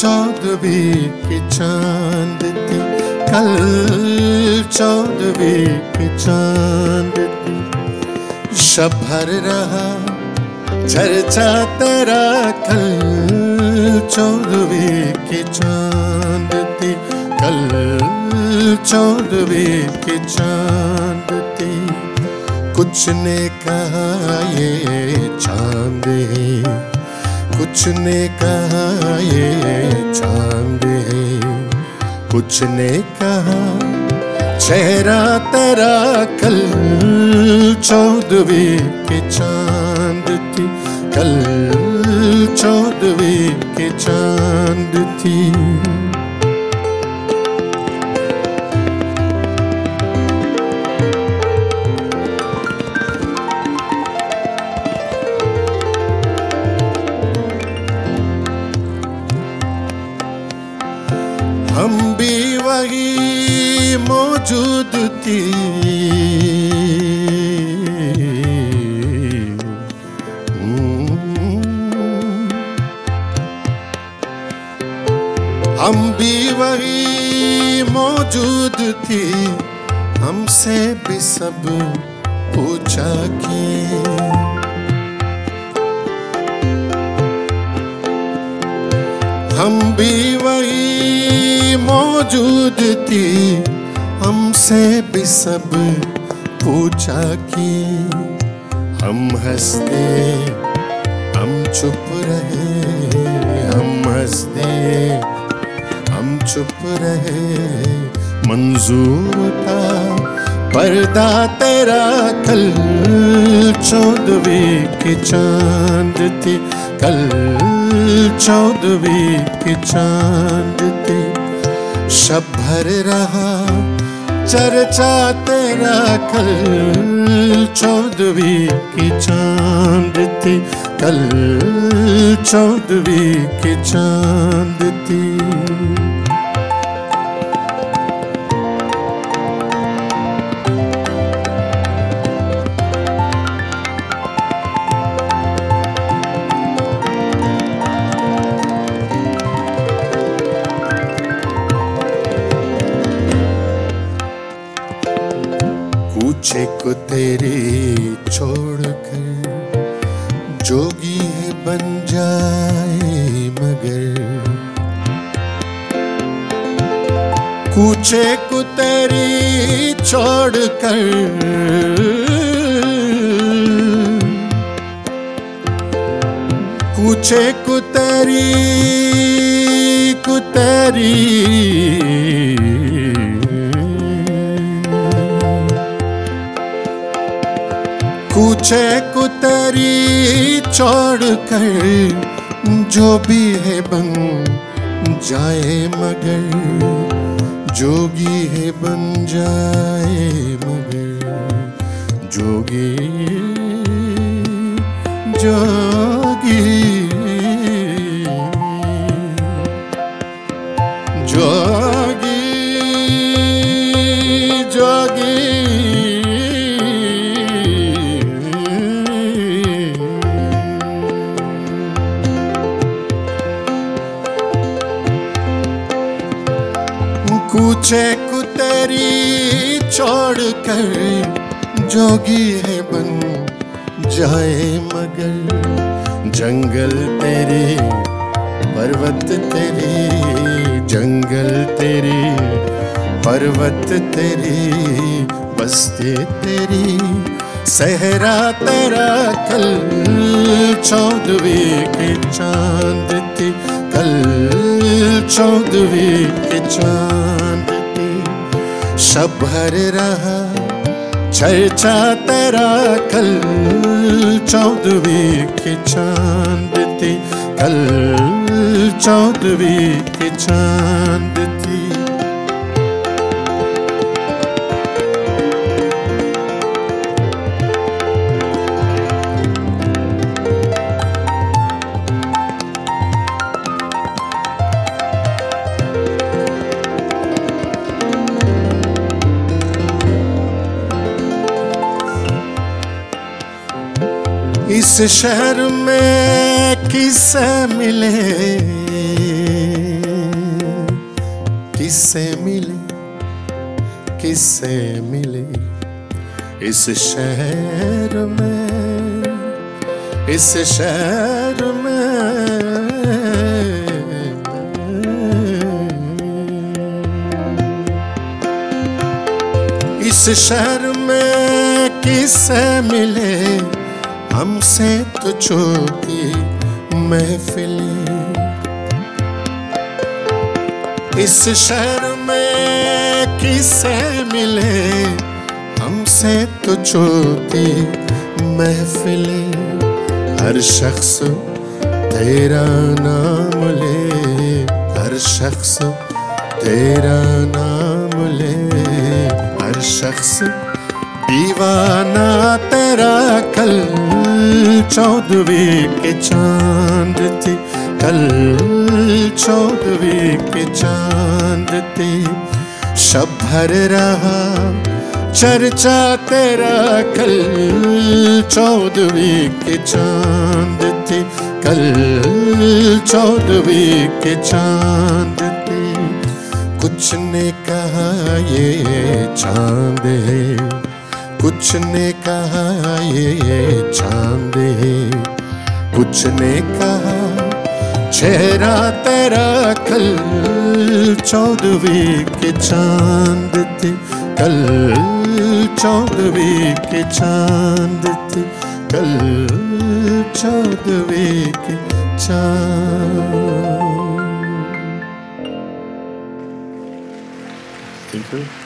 14वीं की चांद थी, कल 14वीं की चांद थी। शब भर रहा चर्चा तेरा, कल 14वीं की चांद थी, कल 14वीं की चांद थी। कुछ ने कहा ये चांद है, कुछ ने कहा ये चांद है, कुछ ने कहा चेहरा तेरा, कल 14वीं की चांद थी, कल 14वीं की चांद थी। हम भी वही मौजूद थी, हम भी वही मौजूद थी, हमसे भी सब पूछा कि हम भी वही मौजूद थी, हमसे भी सब पूछा कि हम हंसते हम चुप रहे, हम हंसते हम चुप रहे। मंजूर था पर्दा तेरा, कल 14वीं की चांद थी, कल 14वीं की चांद थी। शब भर रहा चर्चा तेरा, कल 14वीं की चांद थी, कल 14वीं की चांद थी। पूछे को तेरी छोड़कर जोगी है बन जाए मगर, कूचे को तेरी छोड़कर कूचे को तेरी कूचे को तेरी छोड़कर जो भी है बन जाए मगर, जोगी है बन जाए मगर, जोगी जोगी जोगी जोगी कूचे को तेरी छोड़कर जोगी है बन जाए मगर, जंगल तेरी पर्वत तेरी, जंगल तेरी पर्वत तेरी, बस्ती तेरी, सहरा तेरा, कल 14वीं की चांद थी, कल 14वीं की चांद थी। शब भर रहा चर्चा तेरा, कल 14वीं की चांद थी, कल 14वीं की चांद थी। इस शहर में किससे मिले किससे मिले, किससे मिले इस शहर में, इस शहर में। इस शहर में किससे मिले हमसे तो छोटी महफिलें। इस शहर में किससे मिले हमसे तो छोटी महफिलें। हर शख्स तेरा नाम ले, हर शख्स तेरा नाम ले, हर शख्स दीवाना तेरा। कल 14वीं के चांद थी, कल 14वीं के चांद थी। शब भर रहा चर्चा तेरा, कल 14वीं के चांद थी, कल 14वीं के चांद थी। कुछ ने कहा ये चांद है, कुछ ने कहा ये चांद है, कुछ ने कहा चेहरा तेरा। कल 14वीं के चांद थे, कल 14वीं के चांद थे, कल 14वीं के चांद। Thank you.